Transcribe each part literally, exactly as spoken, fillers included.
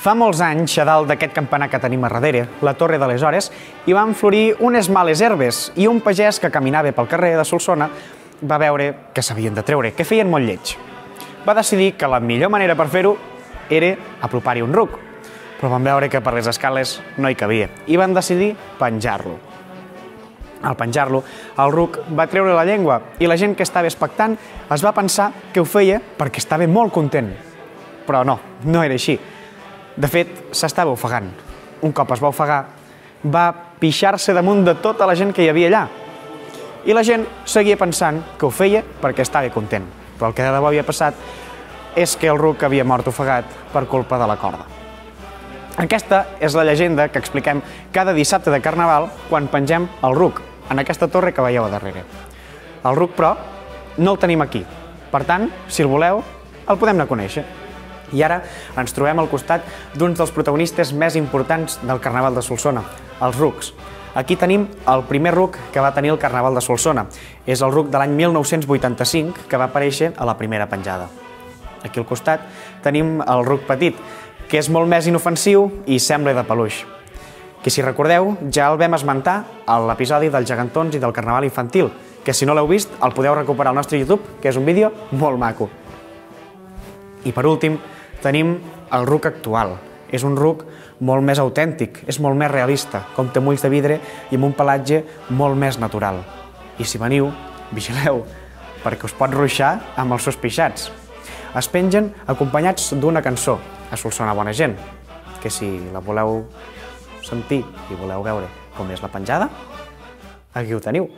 Fa molts anys, a dalt d'aquest campanar que tenim a darrere, la Torre de les Hores, hi van florir unes males herbes i un pagès que caminava pel carrer de Solsona va veure que s'havien de treure, que feien molt lleig. Va decidir que la millor manera per fer-ho era apropar-hi un ruc, però van veure que per les escales no hi cabia i van decidir penjar-lo. Al penjar-lo, el ruc va treure la llengua i la gent que estava expectant es va pensar que ho feia perquè estava molt content. Però no, no era així. De fet, s'estava ofegant. Un cop es va ofegar, va pixar-se damunt de tota la gent que hi havia allà. I la gent seguia pensant que ho feia perquè estava content. Però el que de debò havia passat és que el ruc havia mort ofegat per culpa de la corda. Aquesta és la llegenda que expliquem cada dissabte de Carnaval quan pengem el ruc, en aquesta torre que veieu a darrere. El ruc, però, no el tenim aquí. Per tant, si el voleu, el podem anar a conèixer. I ara ens trobem al costat d'un dels protagonistes més importants del Carnaval de Solsona, els rucs. Aquí tenim el primer ruc que va tenir el Carnaval de Solsona. És el ruc de l'any mil nou-cents vuitanta-cinc que va aparèixer a la primera penjada. Aquí al costat tenim el ruc petit, que és molt més inofensiu i sembla de peluix. Que si recordeu, ja el vam esmentar a l'episodi dels gegantons i del Carnaval infantil, que si no l'heu vist el podeu recuperar al nostre YouTube, que és un vídeo molt maco. I per últim, tenim el ruc actual. És un ruc molt més autèntic, és molt més realista, compta amb ulls de vidre i amb un pelatge molt més natural. I si veniu, vigileu, perquè us pot ruixar amb els seus pixats. Es pengen acompanyats d'una cançó, a Solsona Bona Gent, que si la voleu sentir i voleu veure com és la penjada, aquí ho teniu.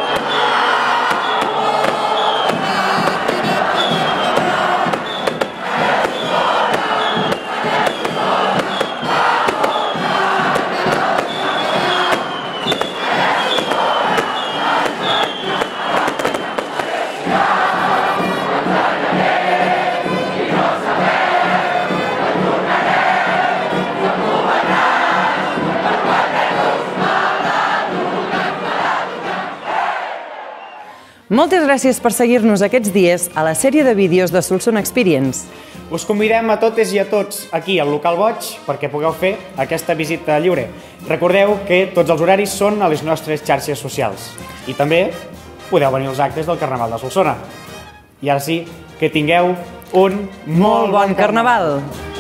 Moltes gràcies per seguir-nos aquests dies a la sèrie de vídeos de Solsona Experience. Us convidem a totes i a tots aquí al local Boig perquè pugueu fer aquesta visita lliure. Recordeu que tots els horaris són a les nostres xarxes socials. I també podeu venir als actes del Carnaval de Solsona. I ara sí, que tingueu un Molt bon Carnaval!